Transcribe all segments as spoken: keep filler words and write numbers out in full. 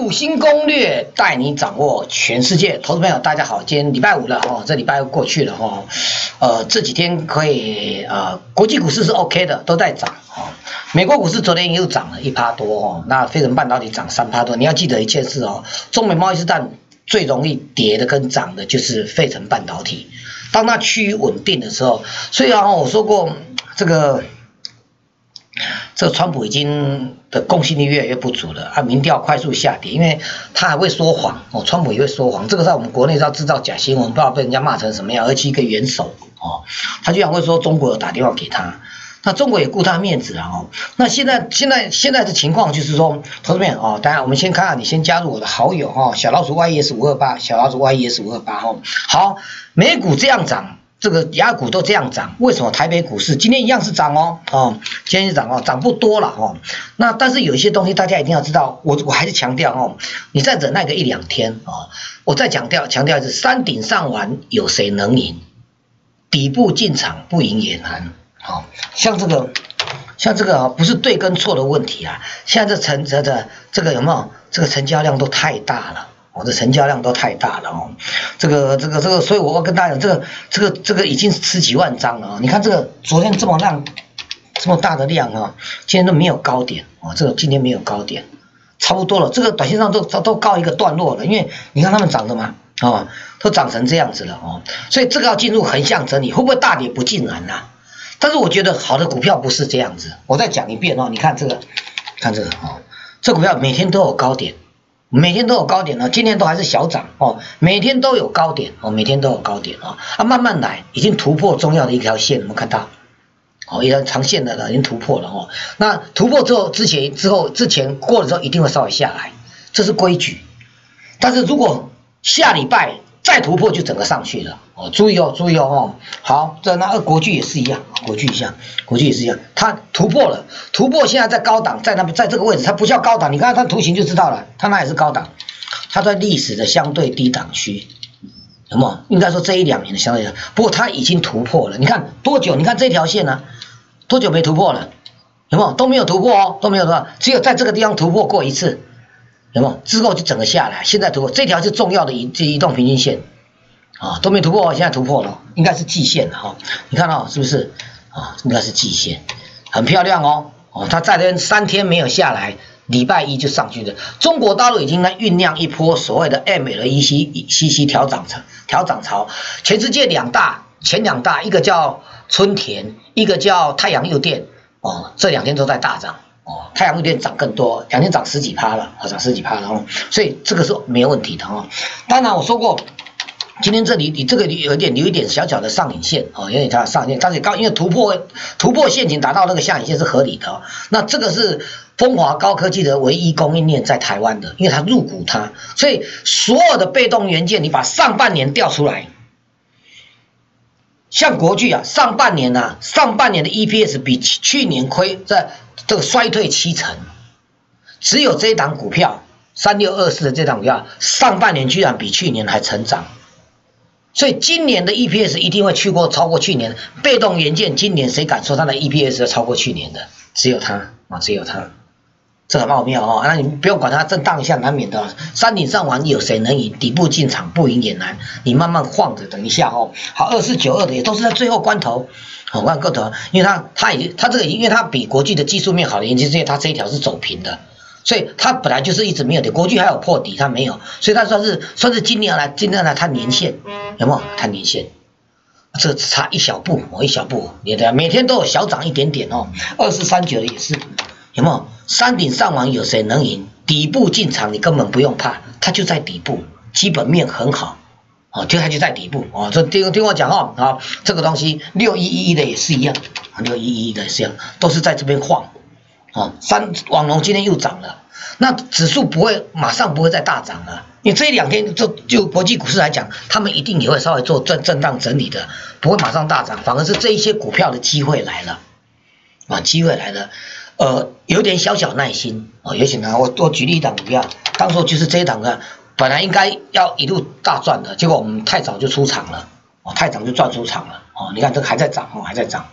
股新攻略带你掌握全世界，投资朋友大家好，今天礼拜五了哈，这礼拜又过去了哈，呃这几天可以呃国际股市是 OK 的，都在涨哈，美国股市昨天又涨了一趴多哦，那费城半导体涨三趴多，你要记得一件事哦，中美贸易战最容易跌的跟涨的就是费城半导体，当它趋于稳定的时候，所以啊我说过这个。这个川普已经的公信力越来越不足了啊，民调快速下跌，因为他还会说谎哦，川普也会说谎，这个在我们国内要制造假新闻，不知道被人家骂成什么样，而且一个元首哦，他居然会说中国有打电话给他，那中国也顾他面子啊哦，那现在现在现在的情况就是说，投资面哦，当然我们先看看，你先加入我的好友哈、哦，小老鼠 Y E S 五二八，小老鼠 Y E S 五二八哦，好，美股这样涨。这个亚股都这样涨，为什么台北股市今天一样是涨哦？哦，今天是涨哦，涨不多了哦。那但是有一些东西大家一定要知道，我我还是强调哦，你再忍耐个一两天哦，我再强调强调一次，山顶上玩有谁能赢？底部进场不赢也难。好、哦，像这个像这个啊，不是对跟错的问题啊，现在这成这的这个有没有？这个成交量都太大了。我、哦、的成交量都太大了哦，这个这个这个，所以我要跟大家讲，这个这个这个已经是十几万张了、哦。你看这个昨天这么量，这么大的量啊、哦，今天都没有高点哦，这个今天没有高点，差不多了。这个短线上都都都告一个段落了，因为你看他们涨的嘛，哦，都涨成这样子了哦，所以这个要进入横向整理，会不会大跌不尽然啊？但是我觉得好的股票不是这样子，我再讲一遍哦，你看这个，看这个哦，这股票每天都有高点。每天都有高点呢，今天都还是小涨哦，每天都有高点哦，每天都有高点哦，啊，慢慢来，已经突破重要的一条线，有没有看到？哦，一条长线的了，已经突破了哦。那突破之后，之前之后之前过了之后，一定会稍微下来，这是规矩。但是如果下礼拜再突破，就整个上去了哦，注意哦，注意哦哦。好，这那国巨也是一样，国巨一样，国巨也是一样，它突破了，突破现在在高档，在那在这个位置，它不叫高档，你看它图形就知道了，它那也是高档，它在历史的相对低档区，有没有？应该说这一两年的相对，不过它已经突破了，你看多久？你看这条线呢、啊，多久没突破了？有没有？都没有突破哦，都没有突破，只有在这个地方突破过一次。有没有？之后就整个下来，现在突破这条是重要的移移动平均线，啊，都没突破，现在突破了，应该是季线了哈、哦。你看到、哦、是不是啊？应该是季线，很漂亮哦。哦，它在这三天没有下来，礼拜一就上去了。中国大陆已经在酝酿一波所谓的 M L E C C 调涨潮，调涨潮。全世界两大前两大，一个叫春田，一个叫太阳诱电，哦，这两天都在大涨。哦，太阳诱电涨更多，两天涨十几趴了，涨十几趴了哦，所以这个是没有问题的哦。当然我说过，今天这里你这个有一点有一点小小的上影线哦，有点小小上影线，但是高因为突破突破陷阱达到那个下影线是合理的哦。那这个是风华高科技的唯一供应链在台湾的，因为它入股它，所以所有的被动元件你把上半年调出来。像国巨啊，上半年啊，上半年的 E P S 比去年亏在这个衰退七成，只有这一档股票三六二四的这档股票，上半年居然比去年还成长，所以今年的 E P S 一定会去过超过去年。被动元件今年谁敢说它的 E P S 要超过去年的？只有它啊，只有它。这很奥妙哦，那你不用管它震荡一下，难免的。山顶上玩有谁能赢？底部进场不赢也难，你慢慢晃着，等一下哦。好，二四九二的也都是在最后关头，好关个头，因为它它已经它这个因为它比国际的技术面好的原因，就是因为它这一条是走平的，所以它本来就是一直没有跌。国际还有破底，它没有，所以它算是算是今年来今年来探年线，有没有探年线？这差一小步哦，一小步，你的每天都有小涨一点点哦。二四三九的也是，有没有？山顶上网有谁能赢？底部进场你根本不用怕，它就在底部，基本面很好，哦，就它就在底部哦。这听听我讲哦，啊，这个东西六一一的也是一样，六一一的也是一样，都是在这边晃，哦，三网龙今天又涨了，那指数不会马上不会再大涨了，因为这一两天就就国际股市来讲，他们一定也会稍微做震震荡整理的，不会马上大涨，反而是这一些股票的机会来了，啊，机会来了。呃，有点小小耐心哦，也许呢，我我举例一档股票，当初就是这一档呢，本来应该要一路大赚的，结果我们太早就出场了，哦，太早就赚出场了，哦，你看这个还在涨哦，还在涨，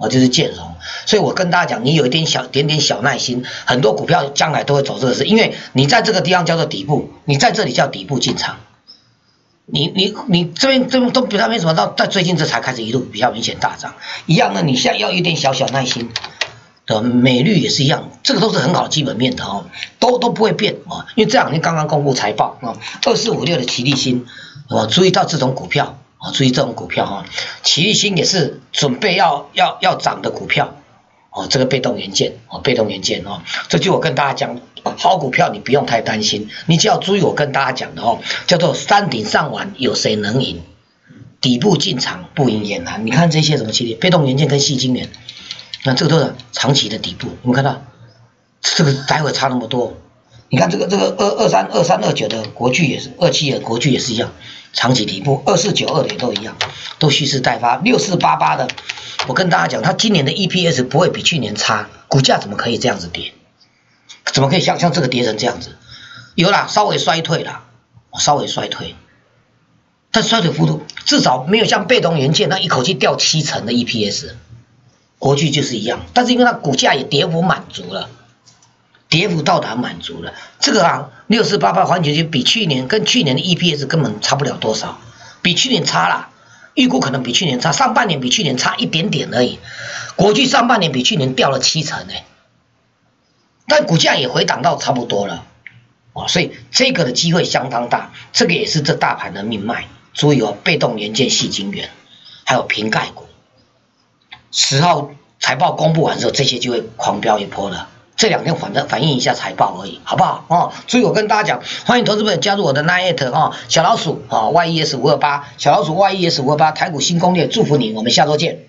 哦，就是建融。所以我跟大家讲，你有一点小点点小耐心，很多股票将来都会走这个事，因为你在这个地方叫做底部，你在这里叫底部进场。你你你这边这边都比较没什么，到到最近这才开始一路比较明显大涨，一样的，你现在要有一点小小耐心。的美率也是一样，这个都是很好基本面的哦，都都不会变啊，因为这两天刚刚公布财报啊，二四五六的奇力新，哦，注意到这种股票啊，注意这种股票哈，奇力新也是准备要要要涨的股票哦，这个被动元件哦，被动元件哦，这就我跟大家讲，好股票你不用太担心，你只要注意我跟大家讲的哦，叫做山顶上玩有谁能赢，底部进场不赢也难，你看这些什么系列，被动元件跟矽晶圆。那这个都是长期的底部，你们看到这个待会差那么多。你看这个这个二二三二三二九的国巨也是，二七的国巨也是一样，长期底部，二四九二的也都一样，都蓄势待发。六四八八的，我跟大家讲，它今年的 E P S 不会比去年差，股价怎么可以这样子跌？怎么可以像像这个跌成这样子？有啦，稍微衰退啦，稍微衰退，但衰退幅度至少没有像被动元件那一口气掉七成的 E P S。国巨就是一样，但是因为它股价也跌幅满足了，跌幅到达满足了，这个啊六四八八环球晶比去年跟去年的 E P S 根本差不了多少，比去年差啦，预估可能比去年差，上半年比去年差一点点而已，国巨上半年比去年掉了七成哎、欸，但股价也回档到差不多了，哦，所以这个的机会相当大，这个也是这大盘的命脉，注意哦，被动元件、矽晶圆，还有瓶盖股。十号财报公布完之后，这些就会狂飙一波了。这两天反正反映一下财报而已，好不好？哦，所以我跟大家讲，欢迎投资朋友加入我的 Line 哦，小老鼠啊 Y E S 五二八，小老鼠 Y E S 五二八，台股新攻略，祝福你，我们下周见。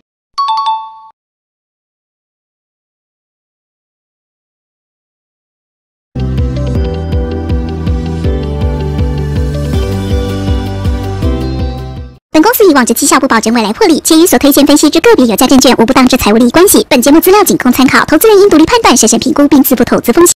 本公司以往之绩效不保证未来获利，且与所推荐分析之个别有价证券无不当之财务利益关系。本节目资料仅供参考，投资人应独立判断、审慎评估并自负投资风险。